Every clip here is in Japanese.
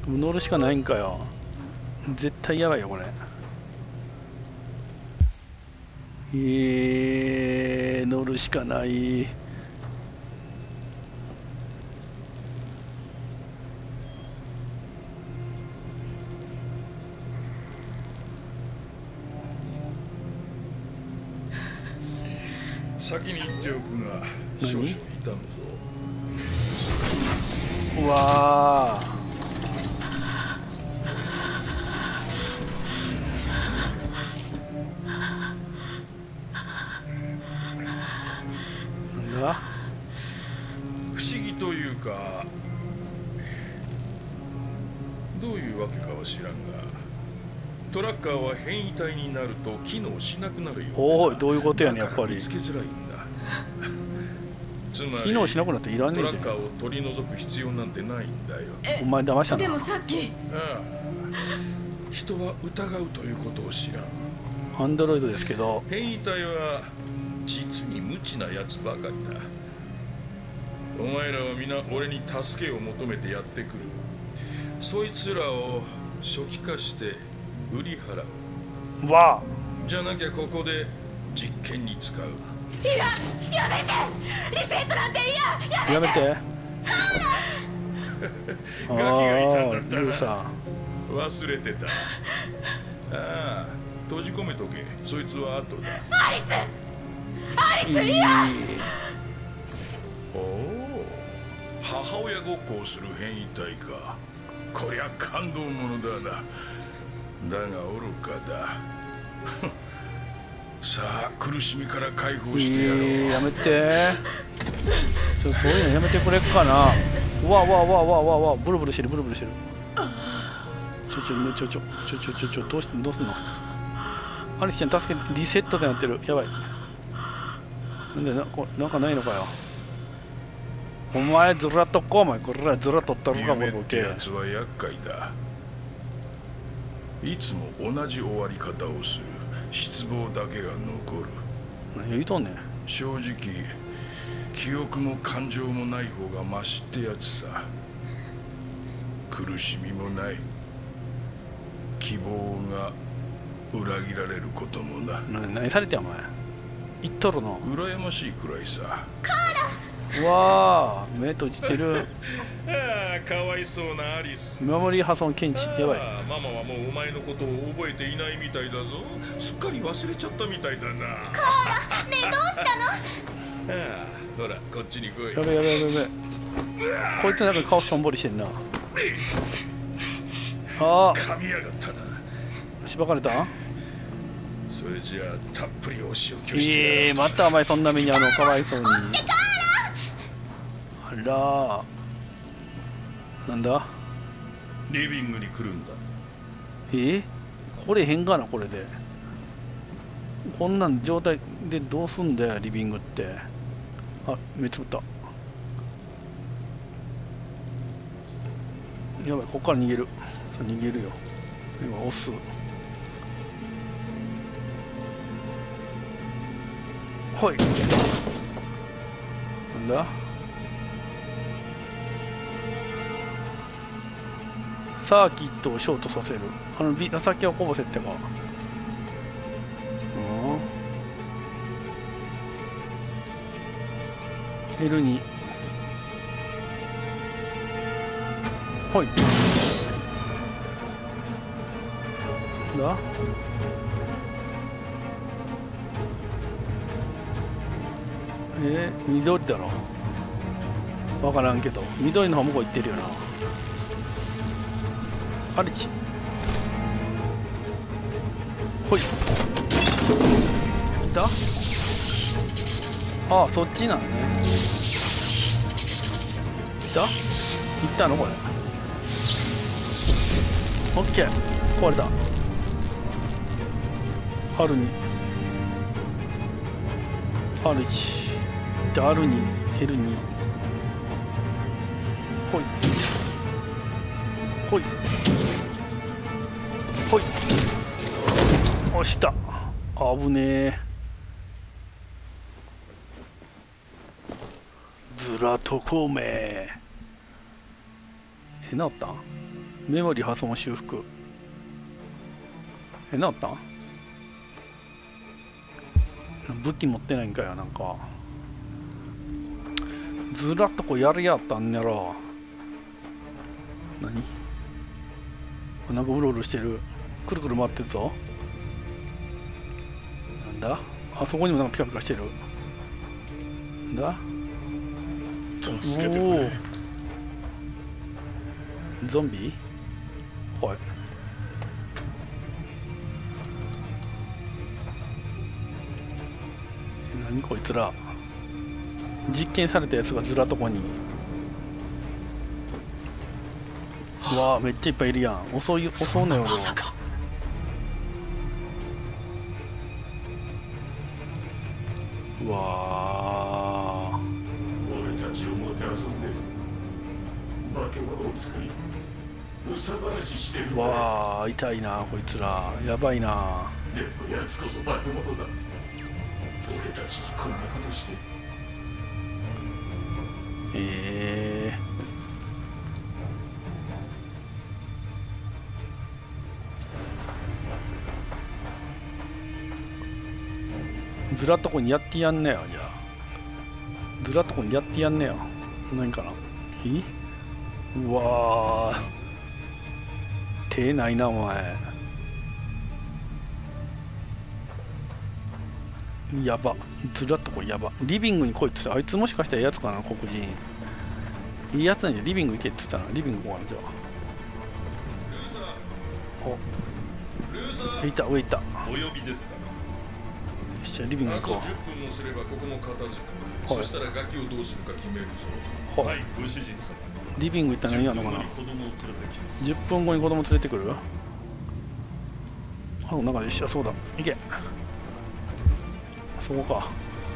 乗るしかないんかよ。絶対やばいよこれ。乗るしかない。 先に言っておくが少々痛むぞ。 うわー、なんだ。 不思議というかどういうわけかは知らんが、トラッカーは変異体になると機能しなくなるようだ。 おい、どういうことやねん。やっぱり見つけづらいんだ。つまり機能しなくなっていらんねえじゃん。 トラッカーを取り除く必要なんてないんだよ。 お前騙したな。 でもさっきああ、人は疑うということを知らん。 アンドロイドですけど。 変異体は実に無知なやつばかりだ。お前らは皆俺に助けを求めてやってくる。そいつらを初期化して売り払う。 わじゃなきゃここで実験に使う。 いや、やめて。リセットなんて嫌。 あ、やめて。 ガキがいたんだったルーさな。忘れてた。ああ、閉じ込めとけ。そいつは後だ。 アリスん。 嫌。 おお、母親ごっこをする変異体か。こりゃ感動ものだな。だが愚かだ。さあ、苦しみから解放してやろう。 やめて。そういうのやめてくれっかな。うわうわうわうわうわうわ、ブルブルしてるブルブルしてる。どうすんの。アリスちゃん助けて。リセットでなってる。やばい。なんでなんかないのかよ。お前ずらっとこう。お前これずらっとったのか。 夢ってやつは厄介だ。いつも同じ終わり方をする。失望だけが残る。 何言うとんねん。 正直記憶も感情もない方がマシってやつさ。苦しみもない希望が裏切られることもな。 何されてんお前。言っとるの。 羨ましいくらいさ。 うわー、目閉じてる。 ああ、かわいそうなアリス。 メモリー破損検知。やばい。 ママはもうお前のことを覚えていないみたいだぞ。すっかり忘れちゃったみたいだな。 ねえ、どうしたの？ ああ、ほらこっちに来い。 やべやべやべやべ。こいつなんか顔しょんぼりしてんな。ああ、 噛みやがったな。 しばかれた。 それじゃあたっぷりお仕置きをしてやろう。 またお前そんな目にかわいそうに。あらー、なんだ。 リビングに来るんだ。 これ変かな。これでこんなん状態でどうすんだよリビングって。あ、目つぶった。やばい、ここから逃げる。そう逃げるよ。今押す。ほい。なんだ。サーキットをショートさせる。先をこぼせってか。L2。ほい。なんだ。緑だろ。わからんけど緑の方向こう行ってるよな。アルチ。ほい。いた。ああ、そっちなのね。いた。行ったのこれ。オッケー、壊れた。R2、R1 で R2、L2。ほいほいほい。押した。危ねえ。ずらとこめ。治ったん。 メモリー破損修復。治ったん？武器持ってないんかよ。なんかずらっとこうやるやったんやろ。何？なんかうろうろしてる。くるくる回ってるぞ。なんだ？あそこにもなんかピカピカしてる。なんだ？ 助けてくれ。 ゾンビ？はい。何こいつら。実験されたやつがずらっとこに。うわあ、めっちゃいっぱいいるやん。襲うのよ。うわあ、 俺たちをもてあそんで化け物を作り憂さ晴らししてる。 うわあ、痛いなこいつら。やばいな。 でも奴こそ化け物だ。俺たちにこんなことして。 ずらっとこにやってやんねよ。じゃあずらっとこにやってやんねよ。何かな。うわー、手ないなお前。やば。ずらっとこやば。リビングに来いって言ってた。あいつもしかしたらやつかな。黒人いいやつなんじゃ。リビング行けって言ったな。リビングこうなんじゃ。お、いた、上いた。 お呼びですか。 じゃあリビングあと行こ 10分もすればここも片付く。 はい、 そしたらガキをどうするか決めるう。 ぞ。 はい、 ご主人様。 リビング行ったら何やんのかな。 子供を連れてきます。 10分後に子供連れてくる。あ、なんか一緒。そうだ、行け。そこか。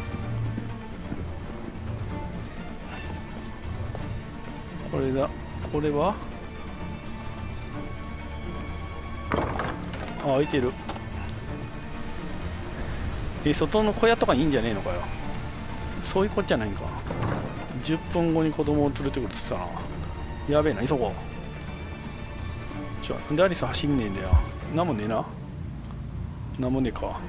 これだ。これはあ、開いてる。外の小屋とかにいいんじゃねえのかよ。そういうことじゃないんか。10分後に子供を連れてくるって言ってたな。やべえな、急ごう。でアリス走んねえんだよ。なんもねえな。なんもねえか。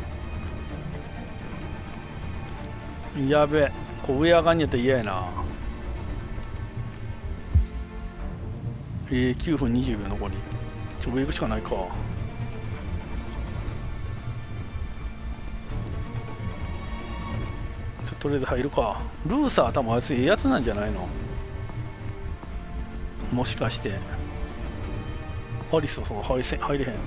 やべえ、こう上上がんやったら嫌やな。9分20秒残り。上行くしかないか。とりあえず入るか。ルーサー多分あいつええやつなんじゃないの。もしかしてアリスはそう入れへん。はい、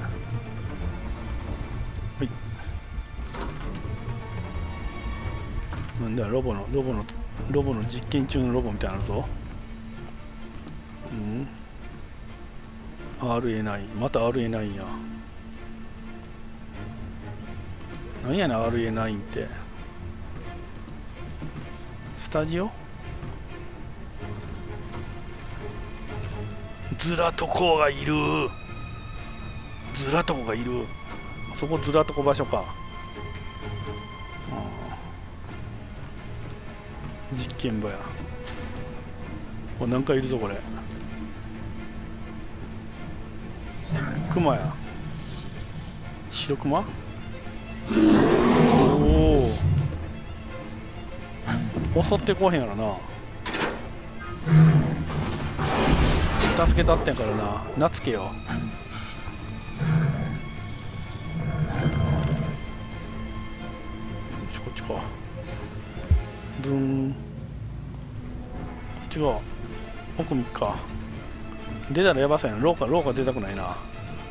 なんだよ。ロボの実験中のロボみたいなのぞ。RA9、また RA9 や。何やねん RA9 って。スタジオずらとこがいる。ずらとこがいる。そこずらとこ場所か。実験場や。これ何かいるぞこれ。クマや。白クマ。おお、襲ってこへんやろな。助けたってんからな。懐けよ。こっちか。ドゥーン。こっちが奥見っか。出たらやばそうやな。廊下出たくないな。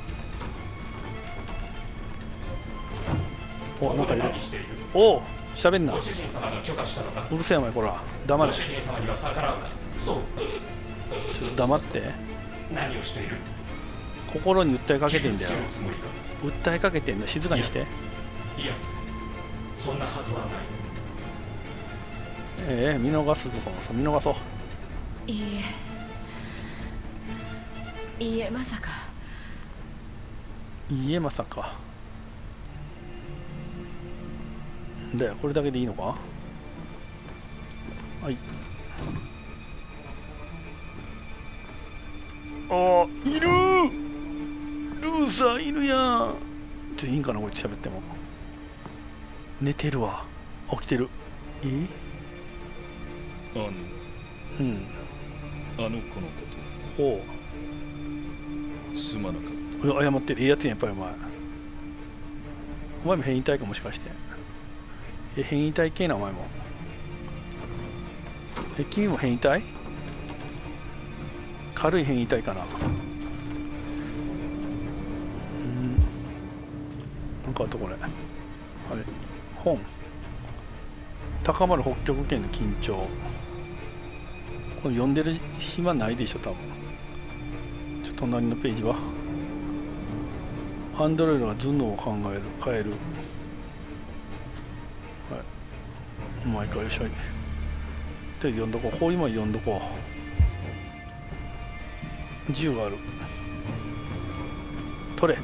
お、なんかいる。おお、しゃべんな。うるせえお前、こら黙れ。ちょっと黙って。 何をしている。 心に訴えかけてんだよ。訴えかけてんだ。静かにして。 いや、そんなはずはない。 見逃すぞ。見逃そう。 いいえ、まさか。 いいえ、まさか。だよ、これだけでいいのか。はい。 あいるルーサーいるやん。いいんかなこいつ喋っても。寝てるわ。起きてる。うん。 あの子のことおうすまなかった。 謝ってる。いいやつやんやっぱりお前。お前も変異体かもしかして。変異体系なお前も。君も変異体？軽い変異体かな。なんかあったこれ。あれ本。高まる北極圏の緊張。これ読んでる暇ないでしょ多分。ちょっと隣のページはアンドロイドが頭脳を変える。はい。毎回よしゃい。で読んどこう。こういうもん読んどこう。銃がある。取れ。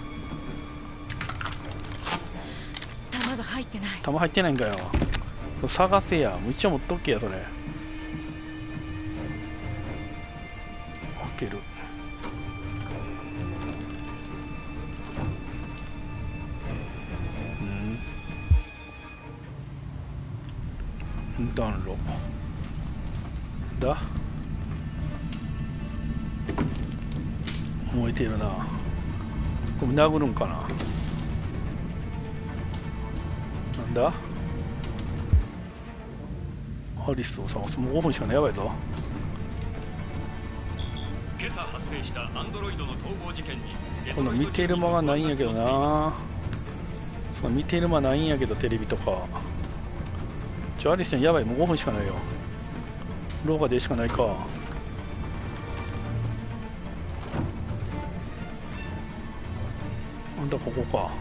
弾が入ってない。 弾入ってないんかよ。探せや。もう一応持っとけやそれ。開ける。暖炉だ。燃えてるな。これ殴るんかな。なんだ。ハリスを探す。もう5分しかない。やばいぞ。 今朝発生したアンドロイドの逃亡事件にこの見てる間がないんやけどな。その見てる間ないんやけどテレビとか。アリスちゃんやばい。もう5分しかないよ。廊下でしかないか。あんたここか。はい。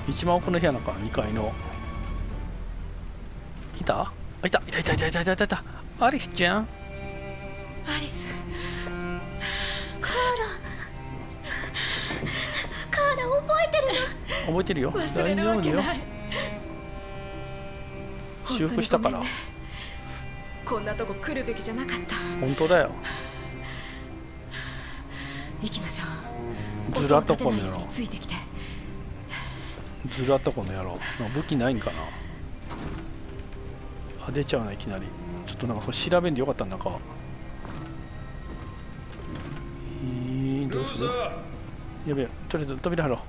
一番奥の部屋なんか2階の。いた？いたアリスちゃん。 アリス。カーラ覚えてるの？ 覚えてるよ。 忘れるわけない。 修復したから。 こんなとこ来るべきじゃなかった。 本当だよ。 行きましょう。 ずらっとこの野郎。 ついてきて。 ずらっとこの野郎。武器ないんかな。あ、出ちゃうな、いきなり。ちょっとなんかそれ調べんでよかったんだか。どうする？やべえ、とりあえず扉入ろ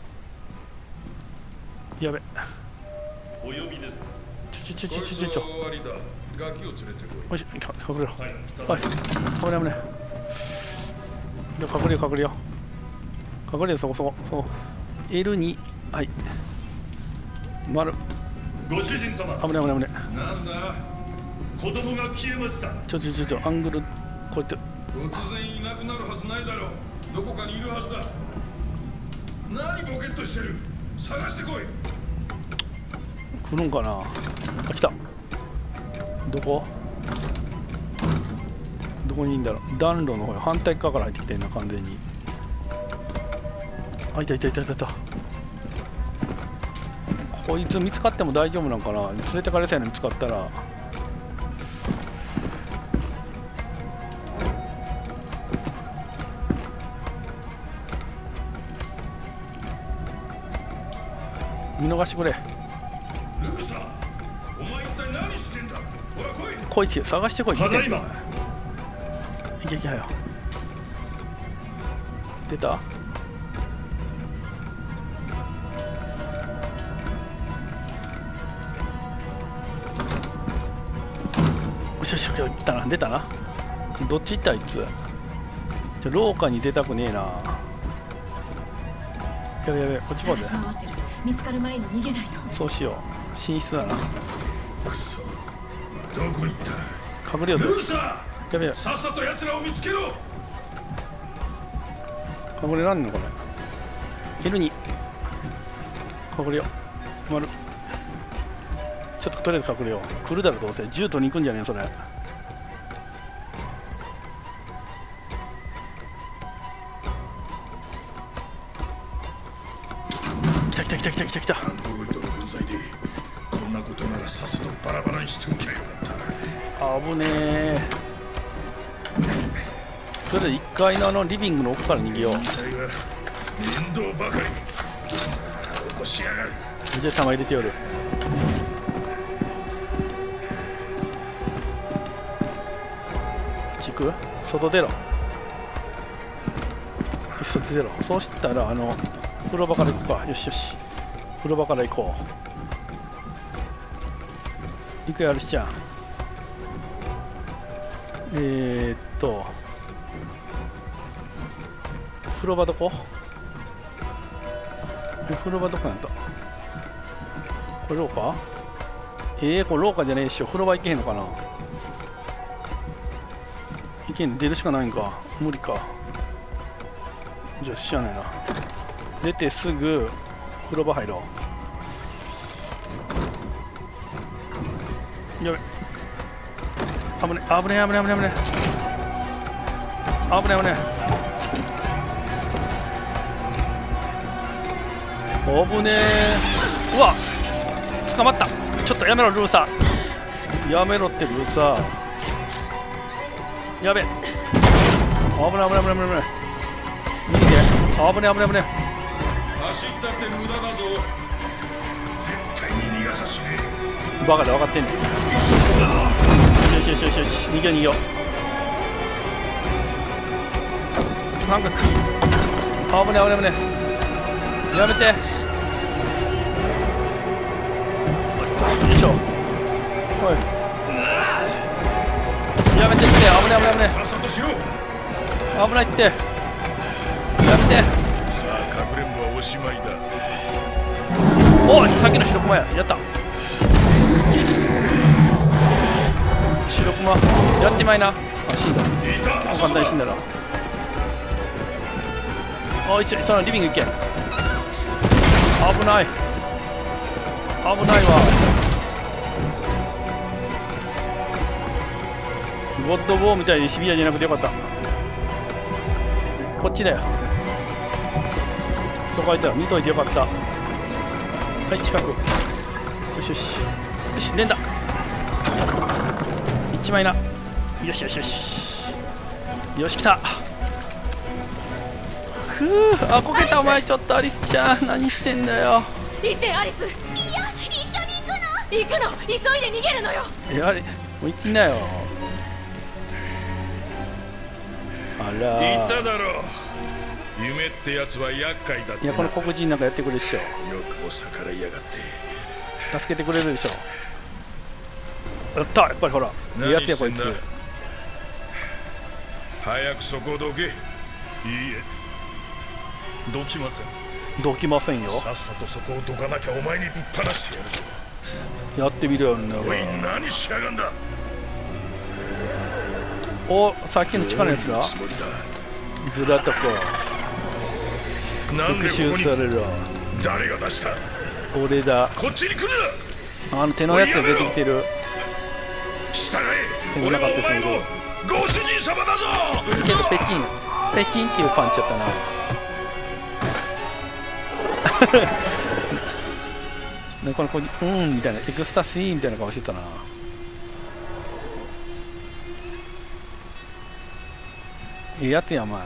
う。やべえ。 お呼びですか？ ちょ。 ガキを連れてこい。 よし、隠れろ。はい、危ない危ない。隠れよ。隠れよ、そこ。L2、はい。丸。 ご主人様。 危ない。 なんだ？ 子供が消えました。 ちょ、アングル、こうやって。 突然いなくなるはずないだろう。どこかにいるはずだ。何ボケっとしてる？探してこい。 来るんかな。あ、来た。どこにいんだろう。暖炉の方、反対側から入ってきてんな、完全に。あ、いた。こいつ見つかっても大丈夫なんかな。連れてかれたように見つかったら。見逃してくれ。 ルーサー、お前一体何してんだ。ほら来い。 こいつ探してこい。 ただいま。 いけはよ。出た？よし、行ったな。出たな。どっち行ったあいつ。廊下に出たくねえな。やべ、こっちまで。 見つかる前に逃げないと。 そうしよう。寝室だな。 くそ、どこ行った？ 隠れようぜ。 ルーサー、 やべえ、 さっさと奴らを見つけろ。 隠れらんのこれ。L2。隠れよう。丸。ちょっととりあえず隠れよう。来るだろどうせ。銃取りに行くんじゃねえそれ。来た。 アンドロイドの分際でこんなことならさっさとバラバラにしておきゃよかった。 危ねえ。 とりあえず1階のリビングの奥から逃げよう。 面倒ばかり。起こしやがる。 じゃあ弾入れてよる。行く？外出ろ。外出ろ。そうしたら風呂場から行くか。よしよし。風呂場から行こう。行くよアリスちゃん。風呂場どこ？風呂場どこなんだ。これ廊下？これ廊下じゃねえでしょ。風呂場行けへんのかな。行けん、出るしかないんか。無理か。じゃあしゃあないな。出てすぐ風呂場入ろう。やべ、危ね危ね危ね危ね危ね危ね危ね危ね。危ねえ。うわ、捕まった。ちょっとやめろルーサー、やめろってルーサー。やべ、危ない危ない危ない危ない。逃げて。危ね危ね危ね。 走ったって無駄だぞ。絶対に逃がさしねえ。 バカで分かってんねん。よしよしよしよし、逃げよう逃げよう。なんか危ね危ね危ね。やめて。よいしょ。おい、やめてって。危ない危ない危ない。 さっさとしろ。 危ないって。やめて。 さあかくれんぼはおしまいだ。 おい、さっきの白熊や。やった。白熊やってまいな。あ、死んだ。簡単に死んだな。おい、そのリビング行け。危ない危ないわ。ゴッドボーみたいにシビアじゃなくてよかった。こっちだよ。そこ空いたら見といてよかった。はい、近く。よしよしよし、連打1枚な。よしよしよしよし、来た。ふう、あ、こけた。お前ちょっとアリスちゃん何してんだよ。 いてアリス。いや、一緒に行くの急いで逃げるのよ。 いや、もう行きなよ。あら言っただろう。夢ってやつは厄介だって。 いや、この黒人なんかやってくれるでしょ。 よくも逆らいやがって。 助けてくれるでしょ。やった、やっぱりほら、いいやつやこいつ。 早くそこをどけ。いいえ、どきません。 どきませんよ。 さっさとそこをどかなきゃお前にぶっ放してやるぞ。 やってみるよね。 おい、何しやがんだ。 お、さっきの地下のやつだ。ずらっとこう復讐されるわ。 誰が出した。 俺だ。 こっちに来るな。手のやつが出てきてる。 従え。俺はお前のご主人様だぞ。 けどペキンペキンっていうパンチやったな。ね、この子みたいなエクスタシーみたいな顔してたな。いいやつやお前。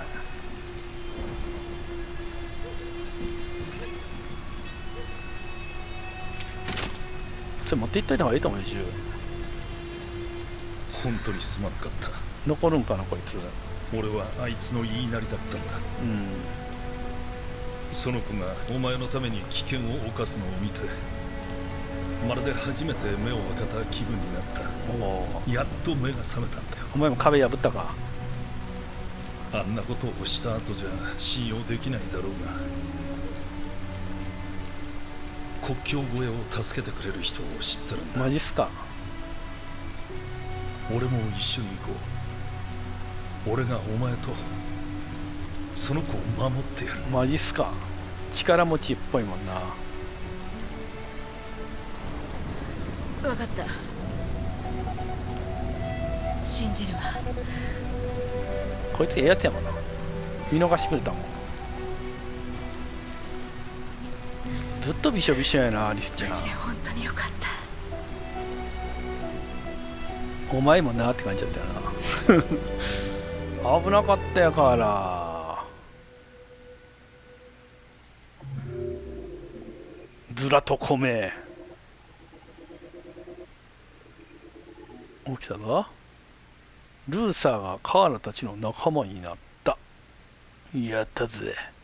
それ持っていっといた方がいいと思うよ。銃本当にすまなかった。 残るんかなこいつ。 俺はあいつの言いなりだったんだ。その子がお前のために危険を冒すのを見て、まるで初めて目を開けた気分になった。やっと目が覚めたんだよ。 お前も壁破ったか。 あんなことをした後じゃ信用できないだろうが、国境越えを助けてくれる人を知ってるんだ。 マジっすか。 俺も一緒に行こう。俺がお前とその子を守ってやる。 マジっすか。力持ちっぽいもんな。 分かった、信じるわ。 こいつええやつやもんな。見逃してくれたもん。ずっとびしょびしょやなアリスちゃん。 マジで本当によかった。 お前もなって感じだったよな。 危なかったやからずらと米起きたぞ。ルーサーがカーラたちの仲間になった。やったぜ。